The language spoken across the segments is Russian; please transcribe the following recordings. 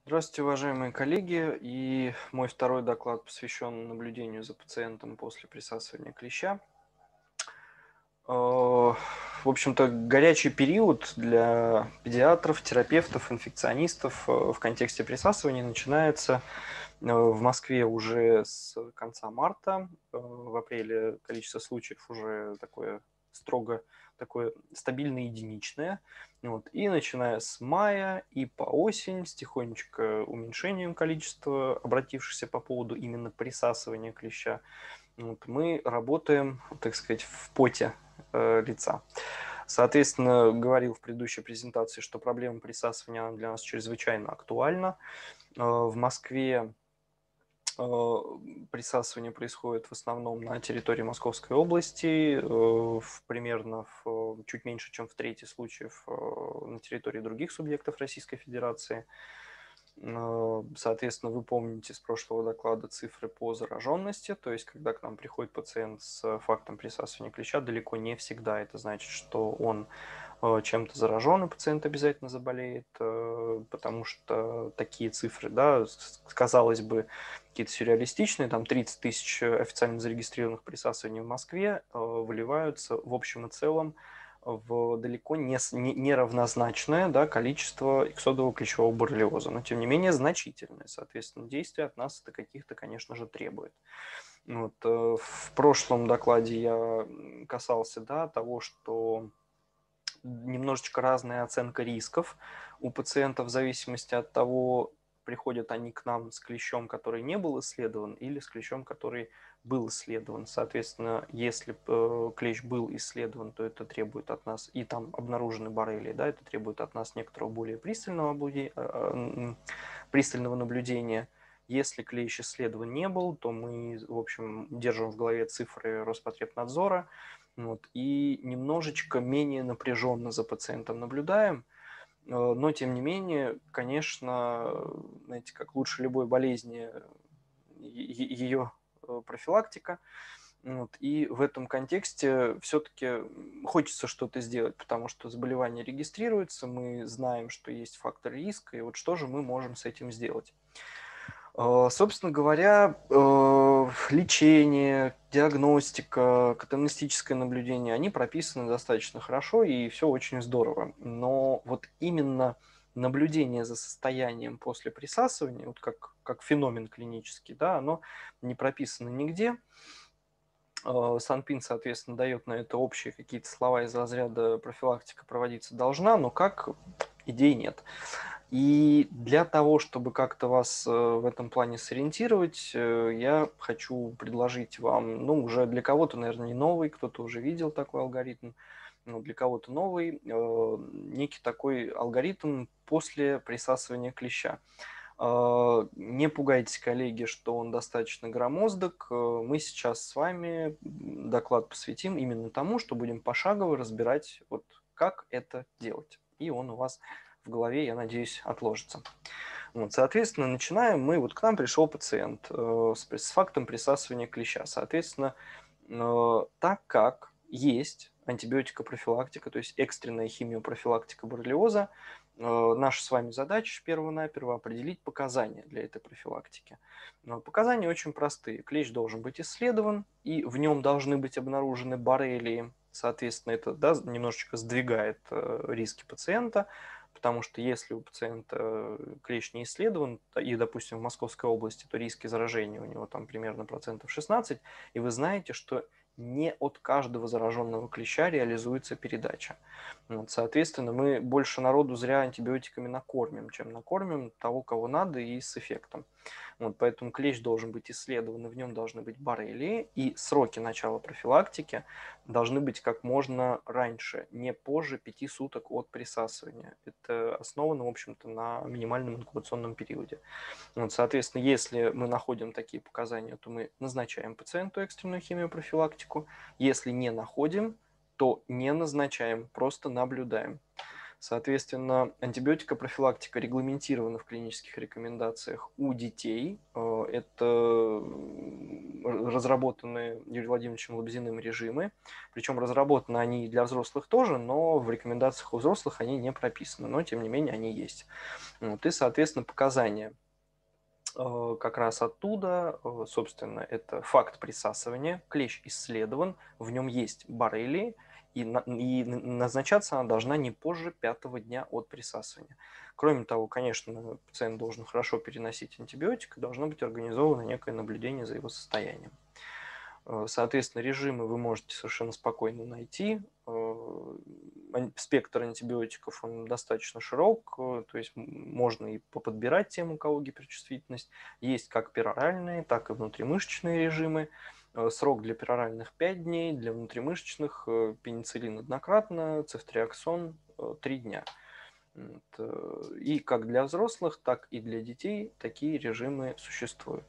Здравствуйте, уважаемые коллеги. И мой второй доклад посвящен наблюдению за пациентом после присасывания клеща. В общем-то, горячий период для педиатров, терапевтов, инфекционистов в контексте присасывания начинается в Москве уже с конца марта. В апреле количество случаев уже такое стабильно единичное. Вот. И начиная с мая и по осень с тихонечко уменьшением количества обратившихся по поводу именно присасывания клеща, вот, мы работаем, так сказать, в поте лица. Соответственно, говорил в предыдущей презентации, что проблема присасывания она для нас чрезвычайно актуальна. В Москве присасывание происходит в основном на территории Московской области, примерно чуть меньше, чем в трети случаев на территории других субъектов Российской Федерации. Соответственно, вы помните с прошлого доклада цифры по зараженности, то есть когда к нам приходит пациент с фактом присасывания клеща, далеко не всегда это значит, что он чем-то заражен, и пациент обязательно заболеет, потому что такие цифры, да, казалось бы, какие-то сюрреалистичные, там 30 тысяч официально зарегистрированных присасываний в Москве выливаются в общем и целом в далеко не равнозначное, да, количество иксодового клещевого боррелиоза, но тем не менее значительное. Соответственно, действия от нас это каких-то, конечно же, требует. Вот, в прошлом докладе я касался, да, того, что немножечко разная оценка рисков у пациентов в зависимости от того, приходят они к нам с клещом, который не был исследован, или с клещом, который был исследован. Соответственно, если клещ был исследован, то это требует от нас, и там обнаружены боррелии, да, это требует от нас некоторого более пристального наблюдения. Если клещ исследован не был, то мы, в общем, держим в голове цифры Роспотребнадзора, вот, и немножечко менее напряженно за пациентом наблюдаем, но тем не менее, конечно, знаете, как лучше любой болезни, ее профилактика. Вот, и в этом контексте все-таки хочется что-то сделать, потому что заболевание регистрируется, мы знаем, что есть фактор риска, и вот что же мы можем с этим сделать. Собственно говоря, лечение, диагностика, катагностическое наблюдение, они прописаны достаточно хорошо, и все очень здорово. Но вот именно наблюдение за состоянием после присасывания, вот как феномен клинический, да, оно не прописано нигде. Санпин, соответственно, дает на это общие какие-то слова из разряда профилактика проводиться должна, но как идей нет. И для того, чтобы как-то вас в этом плане сориентировать, я хочу предложить вам, ну, уже для кого-то, наверное, не новый, кто-то уже видел такой алгоритм, но для кого-то новый, некий такой алгоритм после присасывания клеща. Не пугайтесь, коллеги, что он достаточно громоздок. Мы сейчас с вами доклад посвятим именно тому, что будем пошагово разбирать, вот как это делать. И он у вас в голове, я надеюсь, отложится. Вот, соответственно, начинаем мы. Вот к нам пришел пациент с фактом присасывания клеща. Соответственно, так как есть антибиотикопрофилактика, то есть экстренная химиопрофилактика боррелиоза, наша с вами задача перво-наперво определить показания для этой профилактики. Но показания очень простые. Клещ должен быть исследован, и в нем должны быть обнаружены боррелии. Соответственно, это, да, немножечко сдвигает риски пациента, потому что если у пациента клещ не исследован, и, допустим, в Московской области, то риски заражения у него там примерно процентов 16, и вы знаете, что не от каждого зараженного клеща реализуется передача. Вот, соответственно, мы больше народу зря антибиотиками накормим, чем накормим того, кого надо, и с эффектом. Вот, поэтому клещ должен быть исследован, и в нем должны быть боррелии, и сроки начала профилактики должны быть как можно раньше, не позже 5 суток от присасывания. Это основано, в общем-то, на минимальном инкубационном периоде. Вот, соответственно, если мы находим такие показания, то мы назначаем пациенту экстренную химиопрофилактику. Если не находим, то не назначаем, просто наблюдаем. Соответственно, антибиотикопрофилактика регламентирована в клинических рекомендациях у детей. Это разработанные Юрием Владимировичем Лобзиным режимы. Причем разработаны они и для взрослых тоже, но в рекомендациях у взрослых они не прописаны. Но, тем не менее, они есть. Вот, и, соответственно, показания как раз оттуда, собственно, это факт присасывания. Клещ исследован, в нем есть боррелии, и назначаться она должна не позже 5-го дня от присасывания. Кроме того, конечно, пациент должен хорошо переносить антибиотик, и должно быть организовано некое наблюдение за его состоянием. Соответственно, режимы вы можете совершенно спокойно найти. Спектр антибиотиков он достаточно широк, то есть можно и поподбирать тем, у кого гиперчувствительность. Есть как пероральные, так и внутримышечные режимы. Срок для пероральных 5 дней, для внутримышечных пенициллин однократно, цефтриаксон 3 дня. И как для взрослых, так и для детей такие режимы существуют.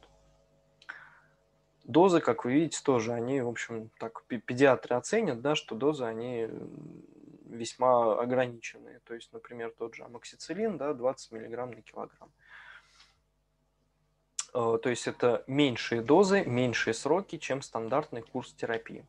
Дозы, как вы видите, тоже они, в общем, так педиатры оценят, да, что дозы, они весьма ограниченные. То есть, например, тот же амоксициллин, да, 20 мг на килограмм. То есть это меньшие дозы, меньшие сроки, чем стандартный курс терапии.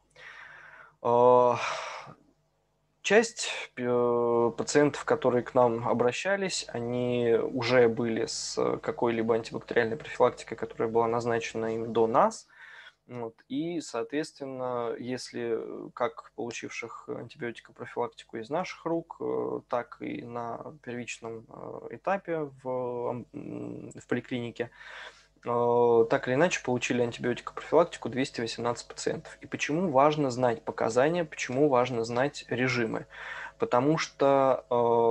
Часть пациентов, которые к нам обращались, они уже были с какой-либо антибактериальной профилактикой, которая была назначена им до нас. Вот. И, соответственно, если как получивших антибиотикопрофилактику из наших рук, так и на первичном этапе в поликлинике, так или иначе получили антибиотикопрофилактику 218 пациентов. И почему важно знать показания, почему важно знать режимы? Потому что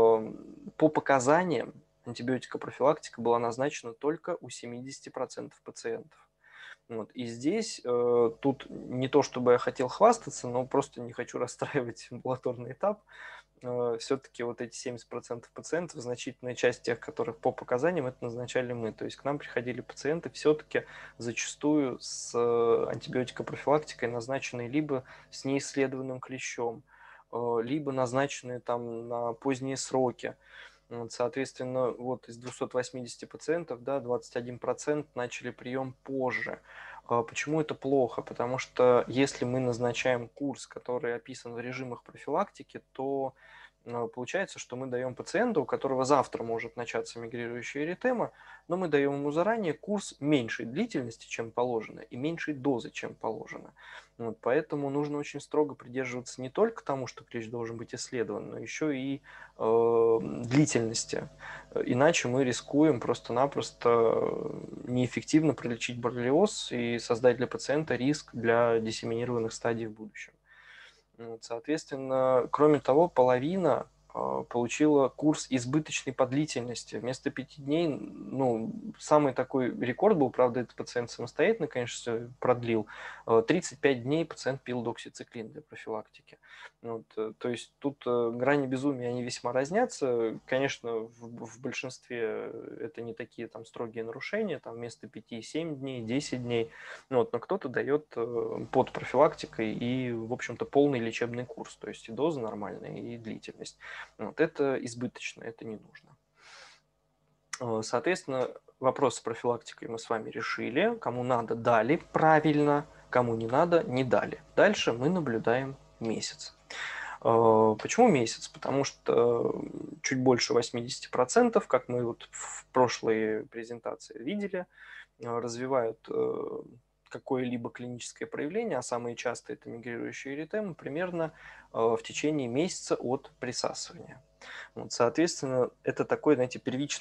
по показаниям антибиотикопрофилактика была назначена только у 70% пациентов. Вот. И здесь тут не то, чтобы я хотел хвастаться, но просто не хочу расстраивать амбулаторный этап. Все-таки вот эти 70% пациентов, значительная часть тех, которых по показаниям, это назначали мы. То есть к нам приходили пациенты все-таки зачастую с антибиотикопрофилактикой, назначенной либо с неисследованным клещом, либо назначенные там на поздние сроки. Вот, соответственно, вот из 280 пациентов, да, 21% начали прием позже. Почему это плохо? Потому что если мы назначаем курс, который описан в режимах профилактики, то получается, что мы даем пациенту, у которого завтра может начаться мигрирующая эритема, но мы даем ему заранее курс меньшей длительности, чем положено, и меньшей дозы, чем положено. Вот, поэтому нужно очень строго придерживаться не только тому, что клещ должен быть исследован, но еще и длительности. Иначе мы рискуем просто-напросто неэффективно пролечить боррелиоз и создать для пациента риск для диссеминированных стадий в будущем. Вот, соответственно, кроме того, половина получила курс избыточной по длительности. Вместо 5 дней, ну, самый такой рекорд был, правда, этот пациент самостоятельно, конечно, продлил. 35 дней пациент пил доксициклин для профилактики. Вот, то есть тут грани безумия, они весьма разнятся. Конечно, в большинстве это не такие там строгие нарушения, там вместо 5 7 дней, 10 дней. Вот, но кто-то дает под профилактикой и, в общем-то, полный лечебный курс, то есть и доза нормальная, и длительность. Вот, это избыточно, это не нужно. Соответственно, вопрос с профилактикой мы с вами решили. Кому надо, дали правильно, кому не надо, не дали. Дальше мы наблюдаем месяц. Почему месяц? Потому что чуть больше 80%, как мы вот в прошлой презентации видели, развивают какое-либо клиническое проявление, а самые частые это мигрирующие эритемы, примерно в течение месяца от присасывания. Вот, соответственно, это такой, знаете,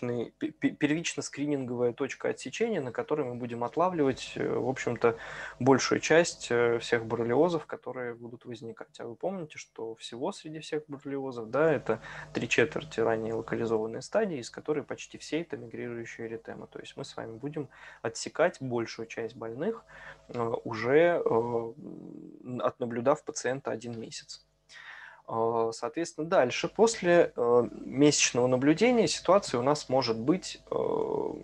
первично-скрининговая точка отсечения, на которой мы будем отлавливать, в общем-то, большую часть всех боррелиозов, которые будут возникать. А вы помните, что всего среди всех боррелиозов, да, это 3/4 ранее локализованные стадии, из которой почти все это мигрирующие эритемы. То есть мы с вами будем отсекать большую часть больных, уже отнаблюдав пациента 1 месяц. Соответственно, дальше, после месячного наблюдения, ситуация у нас может быть в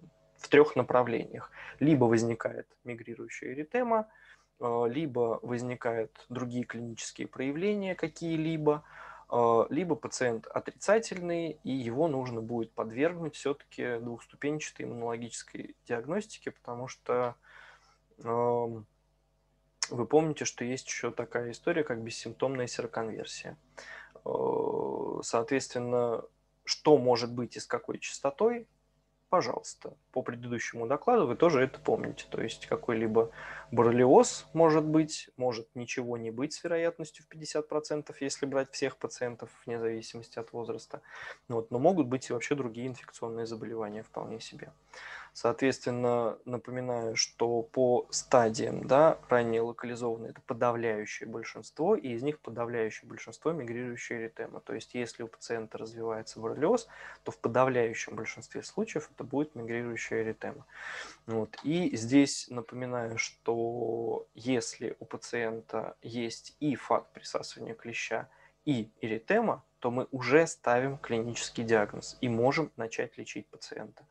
3 направлениях. Либо возникает мигрирующая эритема, либо возникают другие клинические проявления какие-либо, либо пациент отрицательный, и его нужно будет подвергнуть все-таки двухступенчатой иммунологической диагностике, потому что вы помните, что есть еще такая история, как бессимптомная сероконверсия. Соответственно, что может быть и с какой частотой, пожалуйста, по предыдущему докладу вы тоже это помните. То есть какой-либо боррелиоз может быть, может ничего не быть с вероятностью в 50%, если брать всех пациентов вне зависимости от возраста. Вот. Но могут быть и вообще другие инфекционные заболевания вполне себе. Соответственно, напоминаю, что по стадиям, да, ранее локализованные, это подавляющее большинство, и из них подавляющее большинство мигрирующая эритема. То есть, если у пациента развивается боррелиоз, то в подавляющем большинстве случаев это будет мигрирующая эритема. Вот. И здесь напоминаю, что если у пациента есть и факт присасывания клеща, и эритема, то мы уже ставим клинический диагноз и можем начать лечить пациента.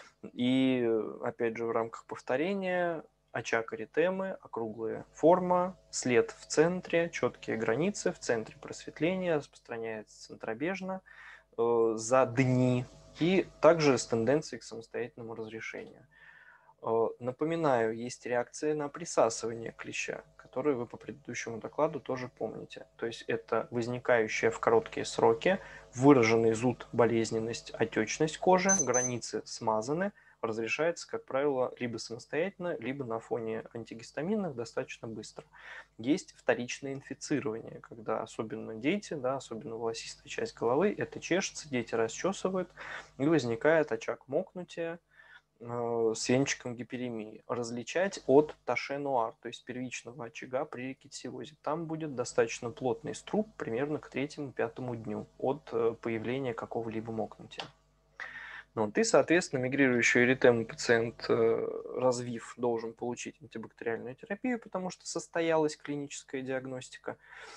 И опять же в рамках повторения очаг эритемы, округлая форма, след в центре, четкие границы, в центре просветления, распространяется центробежно за дни и также с тенденцией к самостоятельному разрешению. Напоминаю, есть реакция на присасывание клеща, которую вы по предыдущему докладу тоже помните. То есть это возникающая в короткие сроки выраженный зуд, болезненность, отечность кожи, границы смазаны, разрешается, как правило, либо самостоятельно, либо на фоне антигистаминных достаточно быстро. Есть вторичное инфицирование, когда особенно дети, да, особенно волосистая часть головы, это чешется, дети расчесывают, и возникает очаг мокнутия, с венчиком гиперемии, различать от таше-нуар, то есть первичного очага при рикетсиозе. Там будет достаточно плотный струп примерно к 3-5 дню от появления какого-либо мокнутия. Вот. И, соответственно, мигрирующую эритему пациент, развив, должен получить антибактериальную терапию, потому что состоялась клиническая диагностика.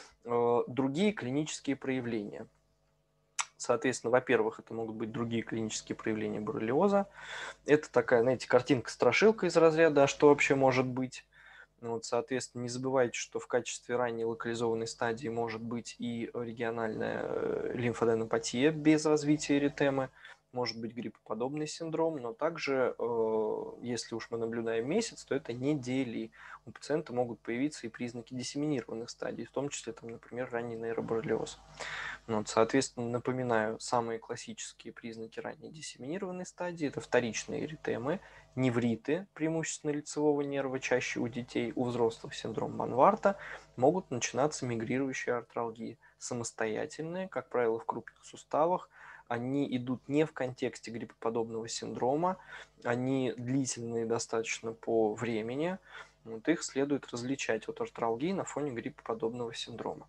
Другие клинические проявления. Соответственно, во-первых, это могут быть другие клинические проявления боррелиоза. Это такая, знаете, картинка-страшилка из разряда «А что вообще может быть?». Вот, соответственно, не забывайте, что в качестве ранней локализованной стадии может быть и региональная лимфоденопатия без развития эритемы, может быть гриппоподобный синдром, но также, если уж мы наблюдаем месяц, то это недели. У пациента могут появиться и признаки диссеминированных стадий, в том числе, там, например, ранний нейроборрелиоз. Вот, соответственно, напоминаю, самые классические признаки ранней диссеминированной стадии – это вторичные эритемы, невриты, преимущественно лицевого нерва, чаще у детей, у взрослых синдром Манварта, могут начинаться мигрирующие артралгии, самостоятельные, как правило, в крупных суставах, они идут не в контексте гриппоподобного синдрома, они длительные достаточно по времени, вот их следует различать от артралгии на фоне гриппоподобного синдрома.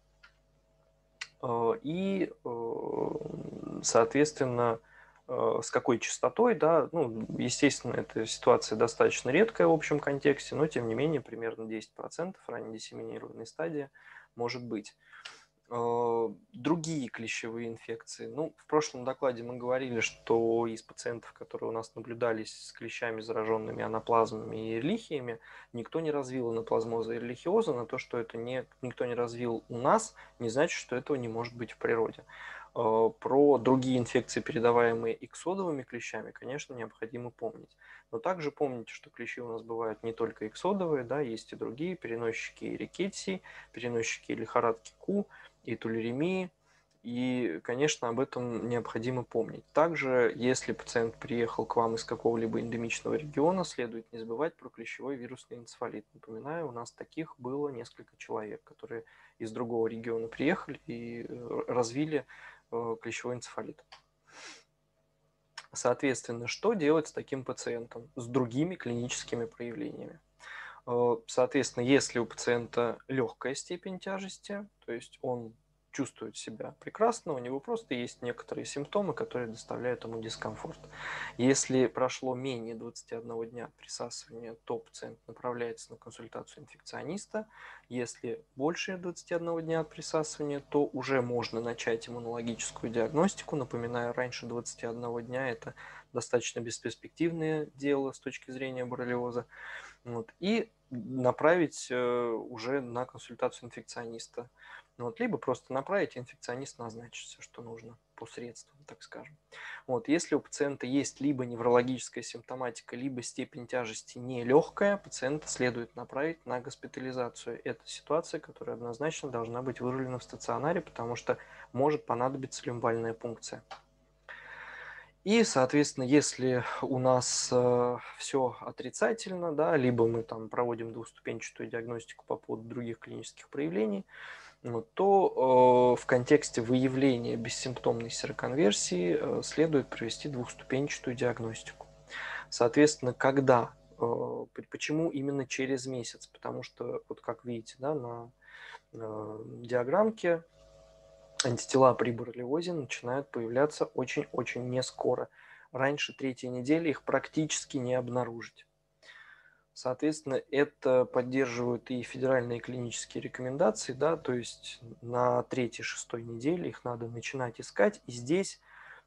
И, соответственно, с какой частотой, да, ну, естественно, эта ситуация достаточно редкая в общем контексте, но, тем не менее, примерно 10% ранее диссеминированной стадии может быть. Другие клещевые инфекции. Ну, в прошлом докладе мы говорили, что из пациентов, которые у нас наблюдались с клещами, зараженными анаплазмами и эрлихиями, никто не развил анаплазмоза и эрлихиоза. На то, что это никто не развил у нас, не значит, что этого не может быть в природе. Про другие инфекции, передаваемые иксодовыми клещами, конечно, необходимо помнить. Но также помните, что клещи у нас бывают не только иксодовые, да, есть и другие, переносчики рикетсии, переносчики лихорадки Ку, и тулеремии, и, конечно, об этом необходимо помнить. Также, если пациент приехал к вам из какого-либо эндемичного региона, следует не забывать про клещевой вирусный энцефалит. Напоминаю, у нас таких было несколько человек, которые из другого региона приехали и развили клещевой энцефалит. Соответственно, что делать с таким пациентом, с другими клиническими проявлениями? Соответственно, если у пациента легкая степень тяжести, то есть он чувствует себя прекрасно, у него просто есть некоторые симптомы, которые доставляют ему дискомфорт. Если прошло менее 21 дня от присасывания, то пациент направляется на консультацию инфекциониста. Если больше 21 дня от присасывания, то уже можно начать иммунологическую диагностику. Напоминаю, раньше 21 дня это достаточно бесперспективное дело с точки зрения боррелиоза. Вот. И направить уже на консультацию инфекциониста. Вот, либо просто направить, инфекционист назначит все, что нужно по средствам, так скажем. Вот, если у пациента есть либо неврологическая симптоматика, либо степень тяжести нелегкая, пациента следует направить на госпитализацию. Это ситуация, которая однозначно должна быть вырулена в стационаре, потому что может понадобиться люмбальная пункция. И, соответственно, если у нас все отрицательно, да, либо мы там проводим двухступенчатую диагностику по поводу других клинических проявлений, то в контексте выявления бессимптомной сероконверсии следует провести двухступенчатую диагностику. Соответственно, когда, почему именно через месяц? Потому что, вот как видите, да, на диаграммке антитела при боррелиозе начинают появляться очень-очень не скоро. Раньше третьей недели их практически не обнаружить. Соответственно, это поддерживают и федеральные клинические рекомендации, да, то есть на 3-6 неделе их надо начинать искать. И здесь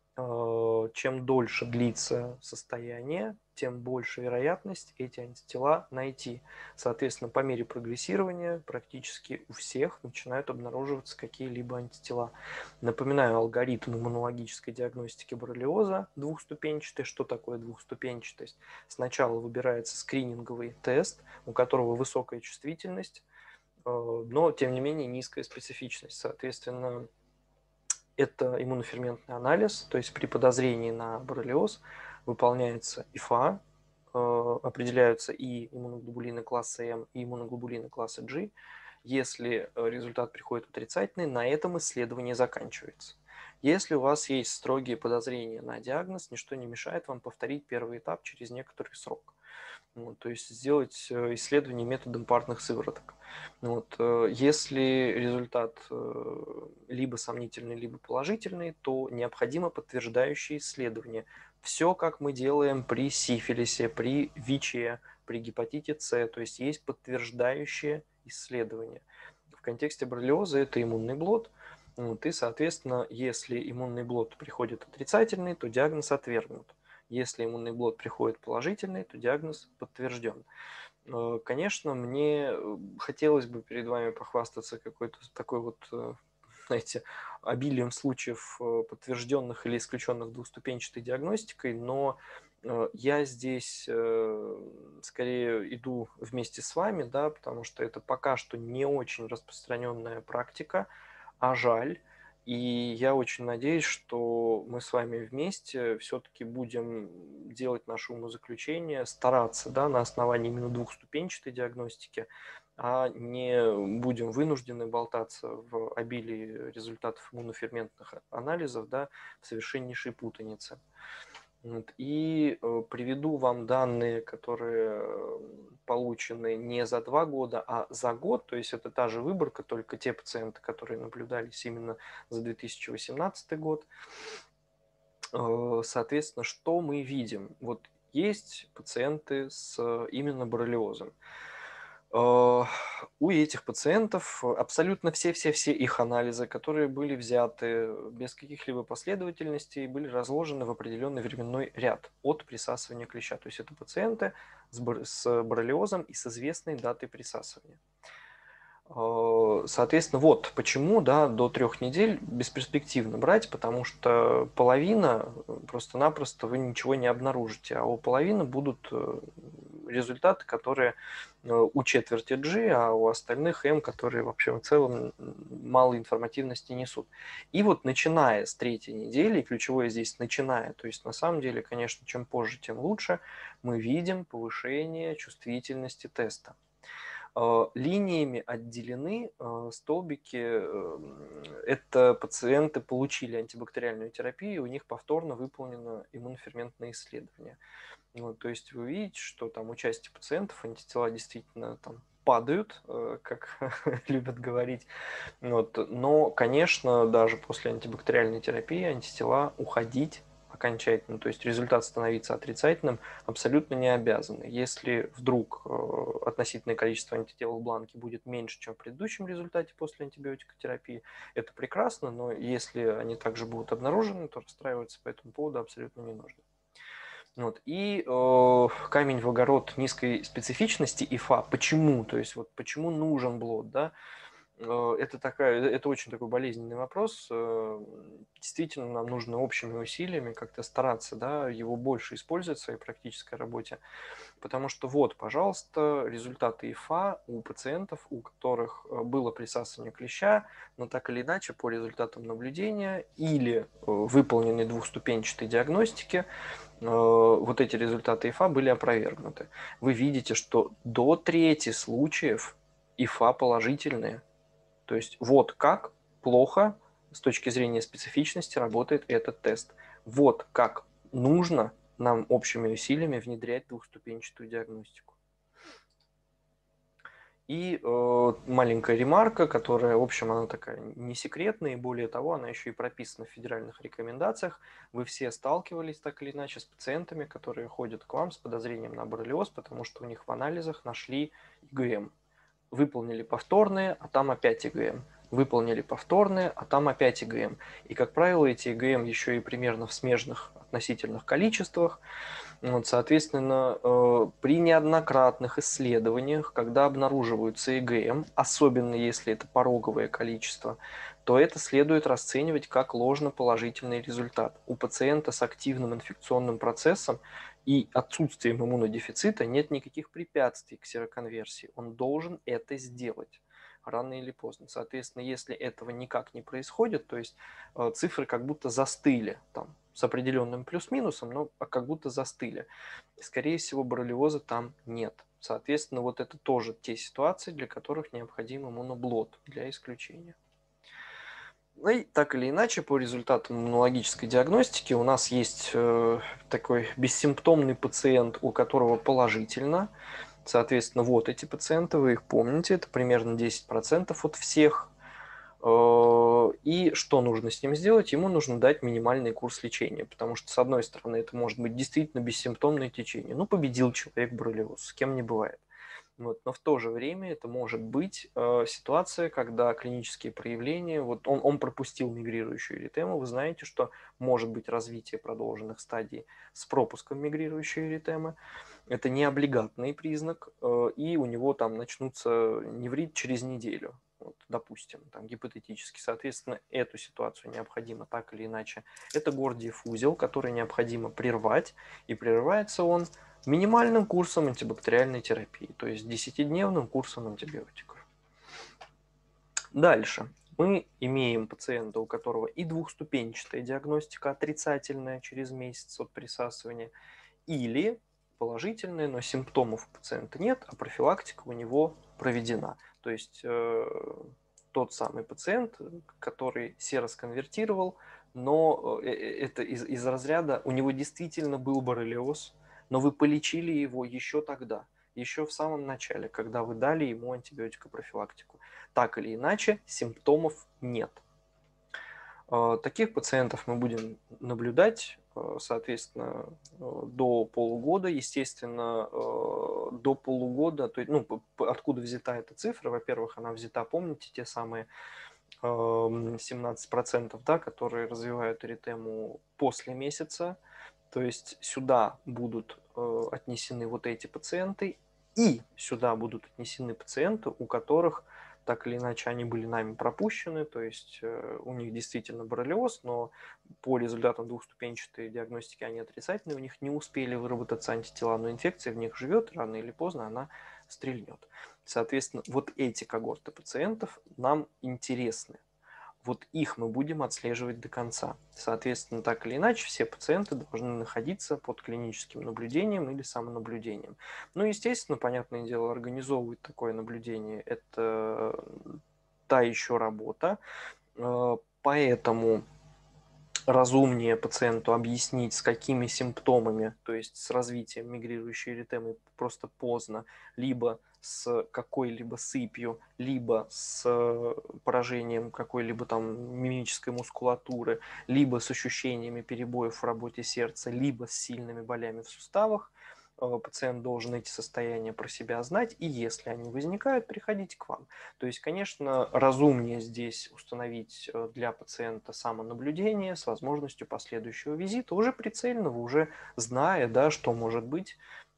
чем дольше длится состояние, тем больше вероятность эти антитела найти. Соответственно, по мере прогрессирования практически у всех начинают обнаруживаться какие-либо антитела. Напоминаю алгоритм иммунологической диагностики боррелиоза двухступенчатый. Что такое двухступенчатость? Сначала выбирается скрининговый тест, у которого высокая чувствительность, но тем не менее низкая специфичность. Соответственно, это иммуноферментный анализ, то есть при подозрении на боррелиоз выполняется ИФА, определяются и иммуноглобулины класса М, и иммуноглобулины класса G. Если результат приходит отрицательный, на этом исследование заканчивается. Если у вас есть строгие подозрения на диагноз, ничто не мешает вам повторить первый этап через некоторый срок. То есть сделать исследование методом парных сывороток. Если результат либо сомнительный, либо положительный, то необходимо подтверждающее исследование. Все, как мы делаем при сифилисе, при ВИЧе, при гепатите С, то есть есть подтверждающее исследование. В контексте боррелиоза это иммунный блот, и, соответственно, если иммунный блот приходит отрицательный, то диагноз отвергнут. Если иммунный блот приходит положительный, то диагноз подтвержден. Конечно, мне хотелось бы перед вами похвастаться какой-то такой вот, знаете, обилием случаев подтвержденных или исключенных двухступенчатой диагностикой, но я здесь скорее иду вместе с вами, да, потому что это пока что не очень распространенная практика, а жаль. И я очень надеюсь, что мы с вами вместе все-таки будем делать наше умозаключение, стараться, да, на основании именно двухступенчатой диагностики, а не будем вынуждены болтаться в обилии результатов иммуноферментных анализов, да, в совершеннейшей путанице. И приведу вам данные, которые получены не за 2 года, а за год. То есть это та же выборка, только те пациенты, которые наблюдались именно за 2018 год. Соответственно, что мы видим? Вот есть пациенты с именно боррелиозом. У этих пациентов абсолютно все их анализы, которые были взяты без каких-либо последовательностей, были разложены в определенный временной ряд от присасывания клеща. То есть это пациенты с боррелиозом и с известной датой присасывания. Соответственно, вот почему, да, до 3 недель бесперспективно брать, потому что половина просто-напросто вы ничего не обнаружите, а у половины будут результаты, которые у четверти G, а у остальных M, которые вообще в целом мало информативности несут. И вот начиная с 3 недели, ключевое здесь начиная, то есть на самом деле, конечно, чем позже, тем лучше, мы видим повышение чувствительности теста. Линиями отделены столбики. Это пациенты получили антибактериальную терапию, у них повторно выполнено иммуноферментное исследование. То есть вы видите, что там у части пациентов антитела действительно там падают, как любят говорить. Но, конечно, даже после антибактериальной терапии антитела уходить окончательно, то есть результат становиться отрицательным, абсолютно не обязаны. Если вдруг относительное количество антител в бланке будет меньше, чем в предыдущем результате после антибиотикотерапии, это прекрасно, но если они также будут обнаружены, то расстраиваться по этому поводу абсолютно не нужно. И камень в огород низкой специфичности ИФА. Почему? То есть вот почему нужен блот, да? Это очень такой болезненный вопрос. Действительно, нам нужно общими усилиями как-то стараться, да, его больше использовать в своей практической работе. Потому что вот, пожалуйста, результаты ИФА у пациентов, у которых было присасывание клеща, но так или иначе по результатам наблюдения или выполненной двухступенчатой диагностики вот эти результаты ИФА были опровергнуты. Вы видите, что до трети случаев ИФА положительные. То есть вот как плохо с точки зрения специфичности работает этот тест. Вот как нужно нам общими усилиями внедрять двухступенчатую диагностику. И маленькая ремарка, которая, в общем, она такая не секретная, и более того, она еще и прописана в федеральных рекомендациях. Вы все сталкивались так или иначе с пациентами, которые ходят к вам с подозрением на боррелиоз, потому что у них в анализах нашли ИГМ. Выполнили повторные, а там опять ИГМ. Выполнили повторные, а там опять ИГМ. И, как правило, эти ИГМ еще и примерно в смежных относительных количествах. Вот, соответственно, при неоднократных исследованиях, когда обнаруживаются ИГМ, особенно если это пороговое количество, то это следует расценивать как ложноположительный результат. У пациента с активным инфекционным процессом и отсутствием иммунодефицита нет никаких препятствий к сероконверсии. Он должен это сделать рано или поздно. Соответственно, если этого никак не происходит, то есть цифры как будто застыли там с определенным плюс-минусом, но как будто застыли. Скорее всего, боррелиоза там нет. Соответственно, вот это тоже те ситуации, для которых необходим иммуноблот для исключения. Ну и так или иначе, по результатам иммунологической диагностики у нас есть такой бессимптомный пациент, у которого положительно. Соответственно, вот эти пациенты, вы их помните, это примерно 10% от всех. И что нужно с ним сделать? Ему нужно дать минимальный курс лечения, потому что, с одной стороны, это может быть действительно бессимптомное течение. Ну, победил человек боррелиоз, с кем не бывает. Вот. Но в то же время это может быть ситуация, когда клинические проявления, вот он пропустил мигрирующую эритему, вы знаете, что может быть развитие продолженных стадий с пропуском мигрирующей эритемы, это не облигатный признак, и у него там начнутся неврит через неделю, вот, допустим, там гипотетически. Соответственно, эту ситуацию необходимо так или иначе. Это Гордиев узел, который необходимо прервать, и прерывается он минимальным курсом антибактериальной терапии, то есть 10-дневным курсом антибиотиков. Дальше. Мы имеем пациента, у которого и двухступенчатая диагностика отрицательная через месяц от присасывания, или положительная, но симптомов у пациента нет, а профилактика у него проведена. То есть тот самый пациент, который серосконвертировал, но это из разряда, у него действительно был боррелиоз, но вы полечили его еще тогда, еще в самом начале, когда вы дали ему антибиотикопрофилактику. Так или иначе, симптомов нет. Таких пациентов мы будем наблюдать, соответственно, до полугода. Естественно, до полугода, то есть, ну, откуда взята эта цифра? Во-первых, она взята, помните, те самые 17%, да, которые развивают эритему после месяца. То есть сюда будут отнесены вот эти пациенты, и сюда будут отнесены пациенты, у которых так или иначе они были нами пропущены, то есть у них действительно боррелиоз, но по результатам двухступенчатой диагностики они отрицательные, у них не успели выработаться антитела, но инфекция в них живет, рано или поздно она стрельнет. Соответственно, вот эти когорты пациентов нам интересны. Вот их мы будем отслеживать до конца. Соответственно, так или иначе, все пациенты должны находиться под клиническим наблюдением или самонаблюдением. Ну, естественно, понятное дело, организовывать такое наблюдение – это та еще работа. Поэтому разумнее пациенту объяснить, с какими симптомами, то есть с развитием мигрирующей эритемы просто поздно, либо с какой-либо сыпью, либо с поражением какой-либо там мимической мускулатуры, либо с ощущениями перебоев в работе сердца, либо с сильными болями в суставах. Пациент должен эти состояния про себя знать, и если они возникают, приходите к вам. То есть, конечно, разумнее здесь установить для пациента самонаблюдение с возможностью последующего визита, уже прицельного, уже зная, да, что может быть,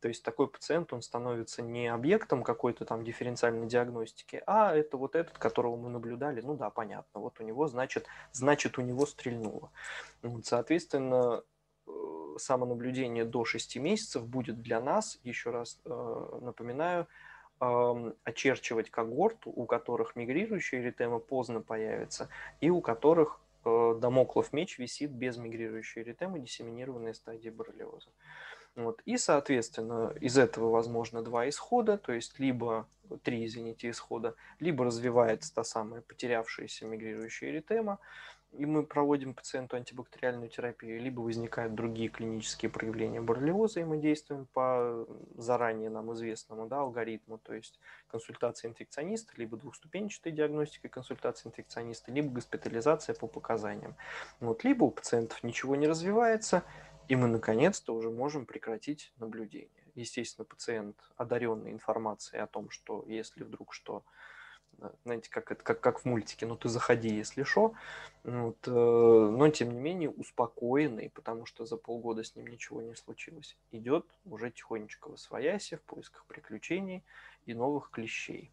То есть такой пациент, он становится не объектом какой-то там дифференциальной диагностики, а это вот этот, которого мы наблюдали, ну да, понятно, вот у него, значит у него стрельнуло. Вот, соответственно, самонаблюдение до 6 месяцев будет для нас, еще раз напоминаю, очерчивать когорту, у которых мигрирующая эритема поздно появится, и у которых дамоклов меч висит без мигрирующей эритемы, диссеминированной стадии боррелиоза. Вот. И, соответственно, из этого возможно два исхода, то есть либо три, извините, исхода, либо развивается та самая потерявшаяся мигрирующая эритема, и мы проводим пациенту антибактериальную терапию, либо возникают другие клинические проявления боррелиоза, и мы действуем по заранее нам известному, да, алгоритму, то есть консультация инфекциониста, либо двухступенчатая диагностика консультация инфекциониста, либо госпитализация по показаниям. Вот, либо у пациентов ничего не развивается, и мы наконец-то уже можем прекратить наблюдение. Естественно, пациент, одаренный информацией о том, что если вдруг что, знаете, как в мультике, ну ты заходи, если что, вот, но тем не менее успокоенный, потому что за полгода с ним ничего не случилось, идет уже тихонечко восвояси в поисках приключений и новых клещей.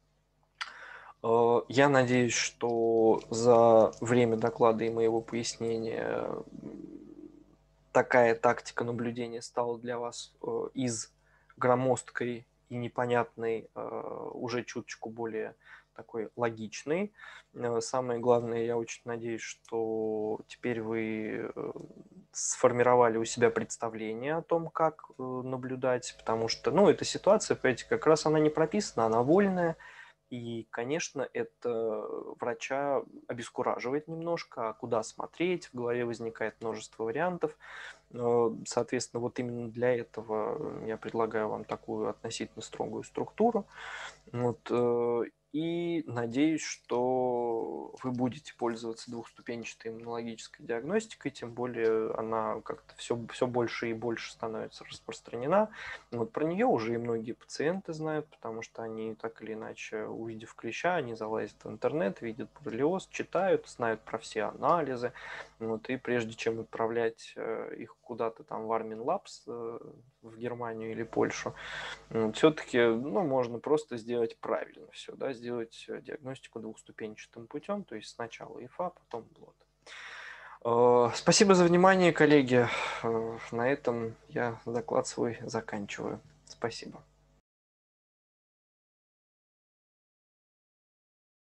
Я надеюсь, что за время доклада и моего пояснения такая тактика наблюдения стала для вас из громоздкой и непонятной уже чуточку более такой логичной. Самое главное, я очень надеюсь, что теперь вы сформировали у себя представление о том, как наблюдать, потому что, ну, эта ситуация, понимаете, как раз она не прописана, она вольная, и, конечно, это врача обескураживает немножко, а куда смотреть, в голове возникает множество вариантов. Соответственно, вот именно для этого я предлагаю вам такую относительно строгую структуру. Вот, и надеюсь, что вы будете пользоваться двухступенчатой иммунологической диагностикой, тем более она как-то все больше и больше становится распространена. Вот про нее уже и многие пациенты знают, потому что они так или иначе, увидев клеща, они залазят в интернет, видят боррелиоз, читают, знают про все анализы. Вот, и прежде чем отправлять их куда-то там в Armin Labs, в Германию или Польшу, все-таки, ну, можно просто сделать правильно все, да, сделать диагностику двухступенчатым путем, то есть сначала ИФА, потом БЛОТ. Спасибо за внимание, коллеги. На этом я доклад свой заканчиваю. Спасибо.